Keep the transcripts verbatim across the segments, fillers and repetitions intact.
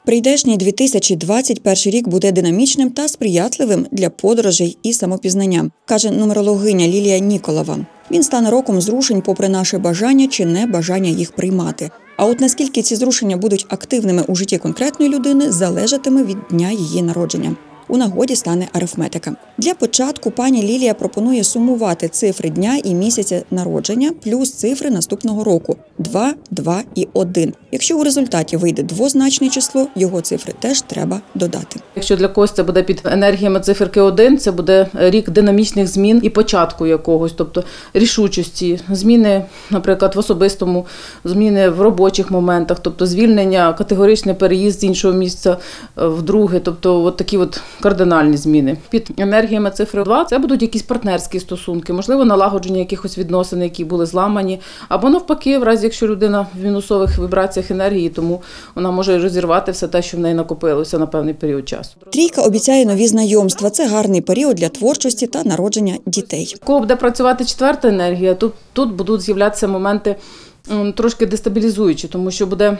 Прийдешній дві тисячі двадцять перший рік буде динамічним та сприятливим для подорожей і самопізнання, каже нумерологиня Лілія Ніколова. Він стане роком зрушень попри наше бажання чи небажання їх приймати. А от наскільки ці зрушення будуть активними у житті конкретної людини, залежатиме від дня її народження. У нагоді стане арифметика. Для початку пані Лілія пропонує сумувати цифри дня і місяця народження плюс цифри наступного року – два, два і один. Якщо у результаті вийде двозначне число, його цифри теж треба додати. Якщо для когось це буде під енергіями циферки один, це буде рік динамічних змін і початку якогось, тобто рішучості, зміни, наприклад, в особистому, зміни в робочих моментах, тобто звільнення, категоричний переїзд з іншого місця в друге, тобто от такі от кардинальні зміни. Під енергіями цифри два це будуть якісь партнерські стосунки, можливо, налагодження якихось відносин, які були зламані, або навпаки, в разі, якщо людина в мінусових вібраціях енергії, тому вона може розірвати все те, що в неї накопилося на певний період часу. Трійка обіцяє нові знайомства. Це гарний період для творчості та народження дітей. Коли буде працювати четверта енергія, тут, тут будуть з'являтися моменти м, трошки дестабілізуючі, тому що буде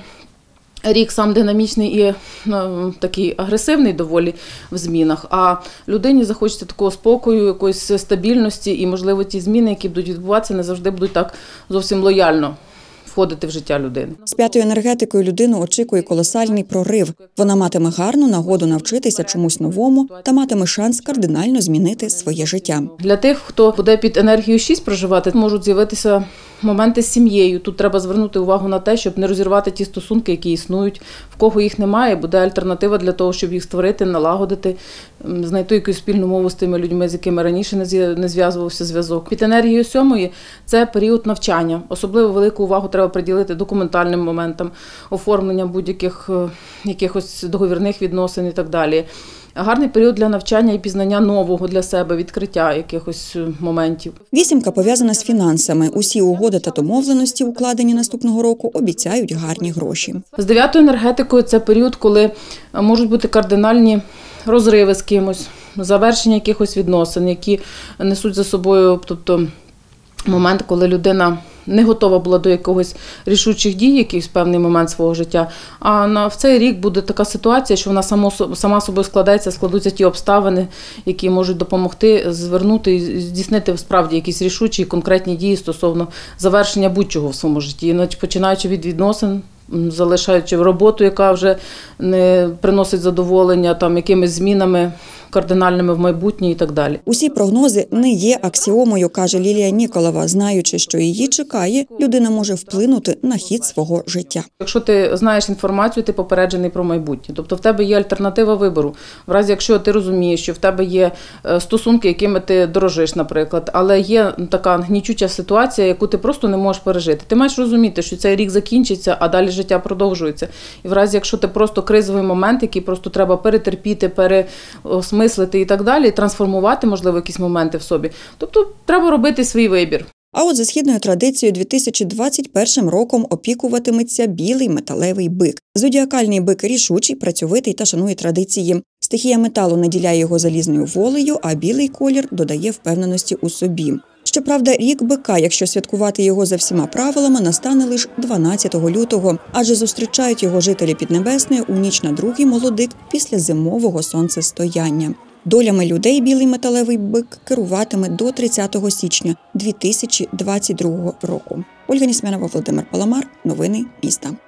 рік сам динамічний і ну, такий агресивний доволі в змінах, а людині захочеться такого спокою, якоїсь стабільності і, можливо, ті зміни, які будуть відбуватися, не завжди будуть так зовсім лояльно входити в життя людини. З п'ятою енергетикою людину очікує колосальний прорив. Вона матиме гарну нагоду навчитися чомусь новому та матиме шанс кардинально змінити своє життя. Для тих, хто буде під енергією шість проживати, можуть з'явитися моменти з сім'єю. Тут треба звернути увагу на те, щоб не розірвати ті стосунки, які існують. В кого їх немає, буде альтернатива для того, щоб їх створити, налагодити, знайти якусь спільну мову з тими людьми, з якими раніше не зв'язувався зв'язок. Під енергією сьомої – це період навчання. Особливо велику увагу треба приділити документальним моментам, оформлення будь-яких якихось договірних відносин і так далі. Гарний період для навчання і пізнання нового для себе, відкриття якихось моментів. Вісімка пов'язана з фінансами. Усі угоди та домовленості, укладені наступного року, обіцяють гарні гроші. З дев'ятою енергетикою це період, коли можуть бути кардинальні розриви з кимось, завершення якихось відносин, які несуть за собою, тобто момент, коли людина не готова була до якогось рішучих дій, якийсь певний момент свого життя. А на, в цей рік буде така ситуація, що вона само, сама собою складається, складуться ті обставини, які можуть допомогти звернути і здійснити справді якісь рішучі і конкретні дії стосовно завершення будь-чого в своєму житті. Починаючи від відносин, залишаючи роботу, яка вже не приносить задоволення, там якимись змінами кардинальними в майбутнє і так далі. Усі прогнози не є аксіомою, каже Лілія Ніколова. Знаючи, що її чекає, людина може вплинути на хід свого життя. Якщо ти знаєш інформацію, ти попереджений про майбутнє. Тобто в тебе є альтернатива вибору. В разі, якщо ти розумієш, що в тебе є стосунки, якими ти дорожиш, наприклад, але є така гнічуча ситуація, яку ти просто не можеш пережити. Ти маєш розуміти, що цей рік закінчиться, а далі життя продовжується. І в разі, якщо ти просто кризовий момент, який просто треба перетерпіти, переосмислити і так далі, трансформувати, можливо, якісь моменти в собі. Тобто треба робити свій вибір. А от за східною традицією дві тисячі двадцять першим роком опікуватиметься білий металевий бик. Зодіакальний бик рішучий, працьовитий та шанує традиції. Стихія металу наділяє його залізною волею, а білий колір додає впевненості у собі. Щоправда, рік бика, якщо святкувати його за всіма правилами, настане лише дванадцятого лютого, адже зустрічають його жителі Піднебесної у ніч на другий молодик після зимового сонцестояння. Долями людей білий металевий бик керуватиме до тридцятого січня дві тисячі двадцять другого року. Ольга Несмянова, Володимир Паламар. Новини міста.